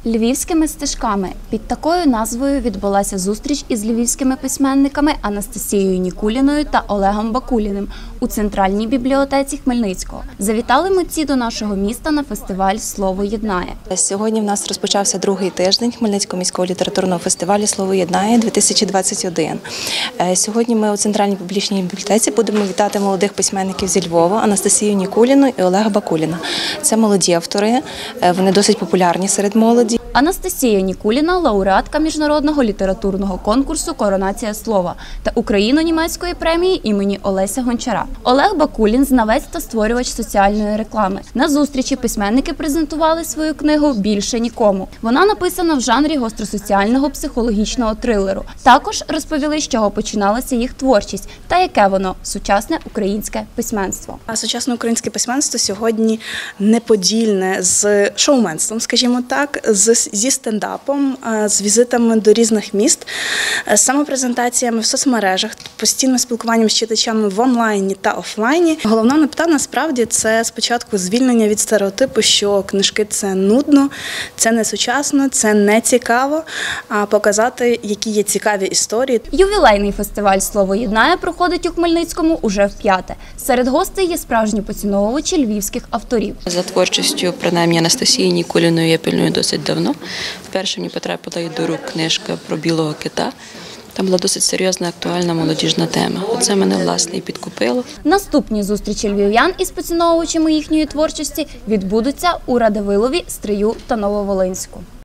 Львівськими стежками. Під такою назвою відбулася зустріч із львівськими письменниками Анастасією Нікуліною та Олегом Бакуліним у Центральній бібліотеці Хмельницького. Завітали митці до нашого міста на фестиваль «Слово єднає». Сьогодні в нас розпочався другий тиждень Хмельницького міського літературного фестивалю «Слово єднає-2021». Сьогодні ми у Центральній публічній бібліотеці будемо вітати молодих письменників зі Львова Анастасію Нікуліну і Олега Бакуліна. Це молоді автори, вони досить популярні серед молоді. Анастасія Нікуліна – лауреатка міжнародного літературного конкурсу «Коронація слова» та україно-німецької премії імені Олеся Гончара. Олег Бакулін – знавець та створювач соціальної реклами. На зустрічі письменники презентували свою книгу «Більше нікому». Вона написана в жанрі гостросоціального психологічного трилеру. Також розповіли, з чого починалася їх творчість та яке воно – сучасне українське письменство. Сучасне українське письменство сьогодні неподільне з шоуменством, скажімо так, зі стендапом, з візитами до різних міст, з самопрезентаціями в соцмережах, постійним спілкуванням з читачами в онлайні та офлайні. Головна мета насправді це спочатку звільнення від стереотипу, що книжки – це нудно, це не сучасно, це не цікаво, а показати, які є цікаві історії. Ювілейний фестиваль «Слово єднає» проходить у Хмельницькому уже вп'яте. Серед гостей є справжні поціновувачі львівських авторів. За творчістю, принаймні, Анастасії Нікуліної я пильную досить давно. Вперше мені потрапила до рук книжка про білого кита. Там була досить серйозна, актуальна молодіжна тема. Оце мене, власне, і підкупило. Наступні зустрічі львів'ян із поціновувачами їхньої творчості відбудуться у Радивилові, Стрию та Нововолинську.